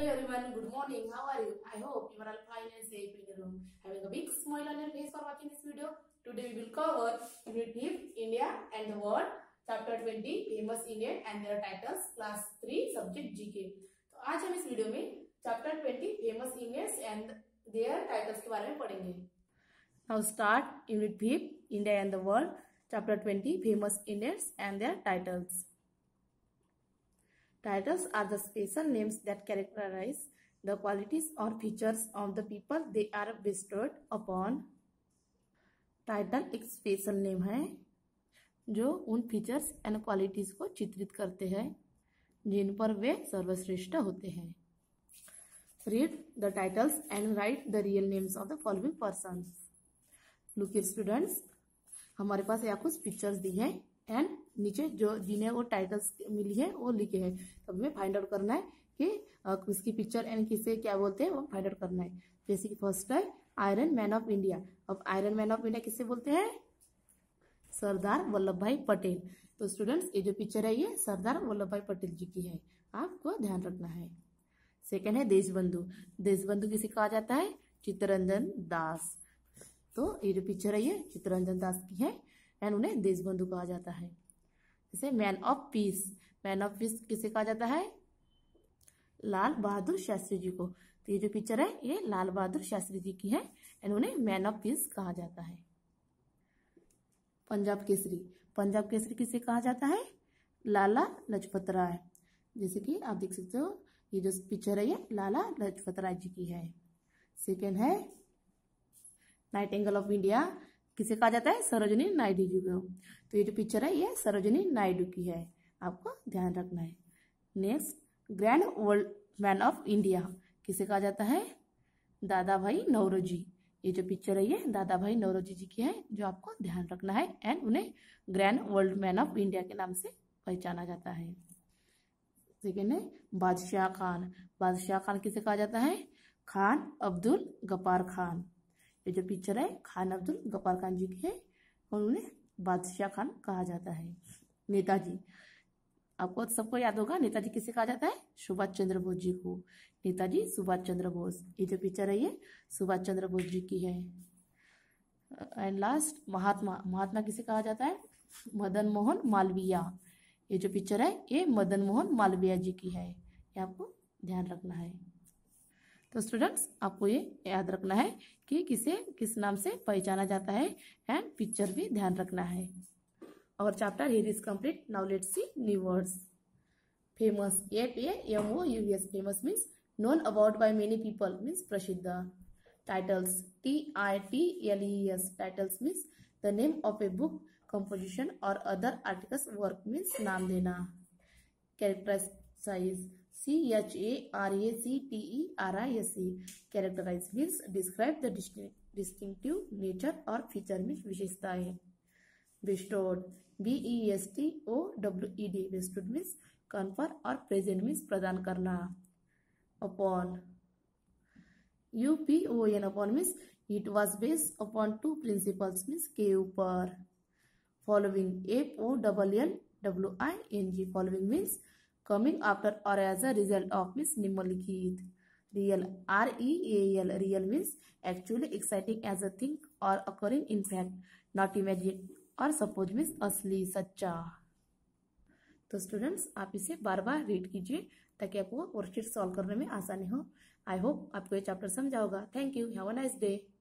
Hello everyone, good morning. How are you? I hope you are all fine and safe in your room, having a big smile on your face for watching this video. Today we will cover Unit 5 India and the World, Chapter 20 Famous Indian and their titles, Class 3 Subject GK. तो आज हम इस video में Chapter 20 Famous Indians and their titles के बारे में पढ़ेंगे. Now start Unit 5 India and the World, Chapter 20 Famous Indians and their titles. Titles are the special names that characterize the qualities or features of the people they are bestowed upon. Title एक special name है जो उन features and qualities को चित्रित करते हैं जिन पर वे सर्वश्रेष्ठ होते हैं. Read the titles and write the real names of the following persons. Look here students, हमारे पास यहाँ कुछ पिक्चर्स दी हैं एंड नीचे जो जिन्हें वो टाइटल्स मिली है वो लिखे हैं. तो हमें फाइंड आउट करना है कि किसकी पिक्चर एंड किसे क्या बोलते हैं वो फाइंड आउट करना है. जैसे कि फर्स्ट है आयरन मैन ऑफ इंडिया. अब आयरन मैन ऑफ इंडिया किसे बोलते हैं? सरदार वल्लभ भाई पटेल. तो स्टूडेंट्स ये जो पिक्चर है ये सरदार वल्लभ भाई पटेल जी की है, आपको ध्यान रखना है. सेकेंड है देशबंधु. देशबंधु किसे कहा जाता है? चित्तरंजन दास. तो ये जो पिक्चर है ये चित्तरंजन दास की है एंड उन्हें देशबंधु कहा जाता है. जैसे man of peace. Man of peace किसे कहा जाता है? लाल बहादुर शास्त्री जी को. तो ये जो पिक्चर है ये लाल बहादुर शास्त्री जी की है एंड उन्हें मैन ऑफ पीस कहा जाता है. पंजाब केसरी. पंजाब केसरी किसे कहा जाता है? लाला लजपत राय. जैसे कि आप देख सकते हो ये जो पिक्चर है ये लाला लजपत राय जी की है. सेकेंड है नाइटिंगेल ऑफ इंडिया. किसे कहा जाता है? सरोजिनी नायडू जी को. तो ये जो पिक्चर है ये सरोजिनी नायडू की है, आपको ध्यान रखना है. Next grand old man of India. किसे कहा जाता है? दादा भाई नौरोजी. ये जो पिक्चर है ये दादा भाई नौरोजी जी की है जो आपको ध्यान रखना है एंड उन्हें grand old man of India के नाम से पहचाना जाता है. सेकेंड है बादशाह खान. बादशाह खान किसे कहा जाता है? खान अब्दुल गफ्फार खान. ये जो पिक्चर है खान अब्दुल गफ्फार खान जी की है और उन्हें बादशाह खान कहा जाता है. नेताजी. आपको सबको याद होगा नेताजी किसे कहा जाता है? सुभाष चंद्र बोस जी को. नेताजी सुभाष चंद्र बोस. ये जो पिक्चर है ये सुभाष चंद्र बोस जी की है. एंड लास्ट महात्मा. महात्मा किसे कहा जाता है? मदन मोहन मालवीय. ये जो पिक्चर है ये मदन मोहन मालवीय जी की है, ये आपको ध्यान रखना है. तो स्टूडेंट्स आपको ये याद रखना है कि किसे किस नाम से पहचाना जाता है एंड पिक्चर भी ध्यान रखना है. और chapter here is complete. Now let's see new words. Famous. FAMOUS. Famous means known about by many people means प्रसिद्ध. Titles. TITLES. Titles means the name of a book, composition or other articles work means नाम देना. Characterize. CHARACTERISE. Characterize means describe the distinctive nature or feature means विशेषताएं. Bestowed. BESTOWED. bestowed means confer और present means प्रदान करना. Upon. UPON. upon means it was based upon two principles means के ऊपर. Following. FOLLWING. Following means coming after or as a result of means निम्नलिखित. Real. REAL. Real means actually exciting as a thing or occurring in fact, not imagined. और suppose means असली सच्चा. तो students आप इसे बार बार read कीजिए ताकि आपको वर्कशीट सॉल्व करने में आसानी हो. आई होप आपको ये चैप्टर समझा होगा. Thank you. Have a nice day.